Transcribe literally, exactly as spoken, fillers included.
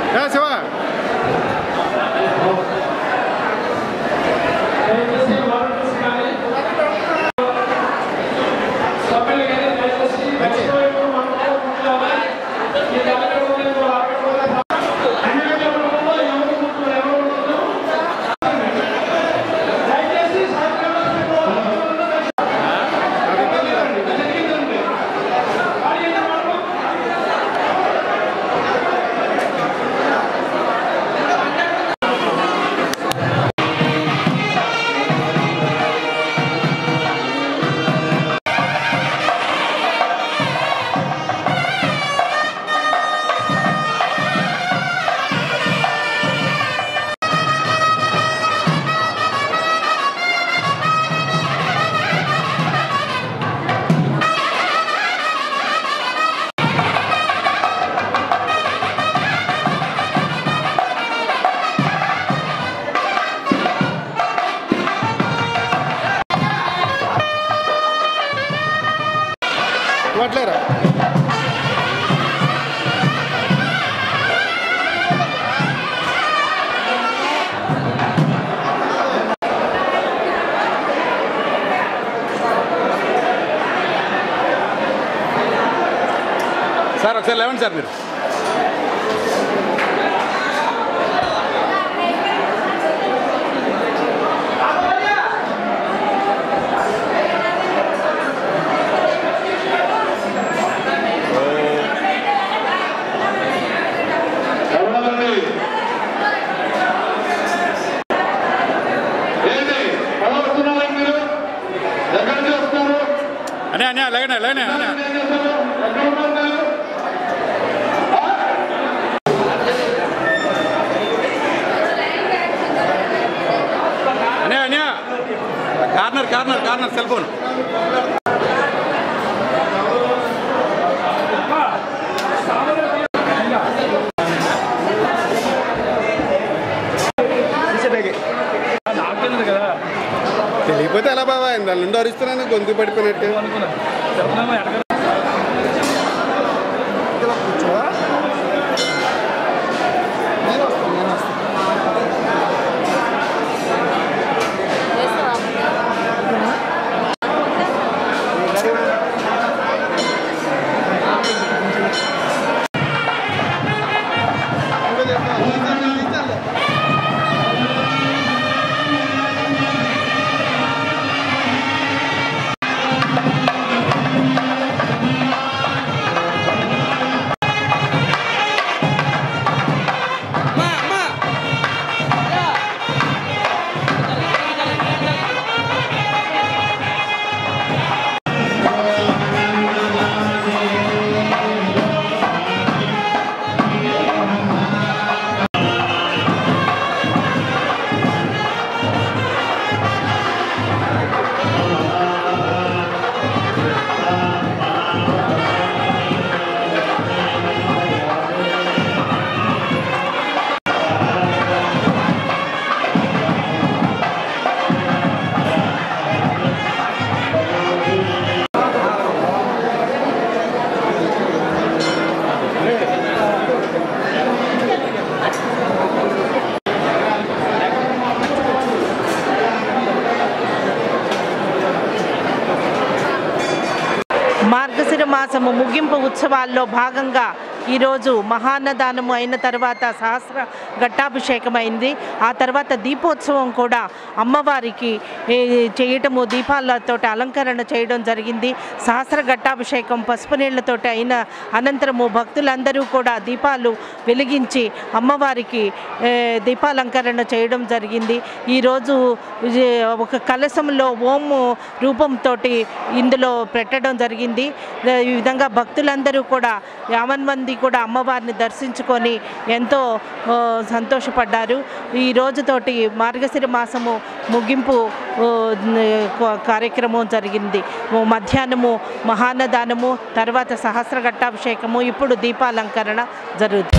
వట్లేరా sir ఒకసారి లేవండి sir మీరు అనే అనే లేనే లేనే అనే అనే అనే corner corner corner cell phone తెలియకపోతే ఎలా బాబా దాని నుండి అరుస్తున్నాను గొంతు పడిపోయినట్టు మార్గశిర మాసము ముగింపు ఉత్సవాల్లో భాగంగా ఈరోజు మహాన్నదానము అయిన తర్వాత సహస్ర ఘట్టాభిషేకం అయింది. ఆ తర్వాత దీపోత్సవం కూడా అమ్మవారికి చేయటము, దీపాలతో అలంకరణ చేయడం జరిగింది. సహస్ర ఘట్టాభిషేకం పసుపు నీళ్లతో అయిన అనంతరము భక్తులందరూ కూడా దీపాలు వెలిగించి అమ్మవారికి దీపాలంకరణ చేయడం జరిగింది. ఈరోజు ఒక కలశంలో ఓము రూపంతో ఇందులో పెట్టడం జరిగింది. ఈ విధంగా భక్తులందరూ కూడా యావన్ మంది కూడా అమ్మవారిని దర్శించుకొని ఎంతో సంతోషపడ్డారు. ఈ రోజుతోటి మార్గశిర మాసము ముగింపు కార్యక్రమం జరిగింది. మధ్యాహ్నము మహాన్నదానము, తర్వాత సహస్ర ఘట్టాభిషేకము, ఇప్పుడు దీపాలంకరణ జరుగుతుంది.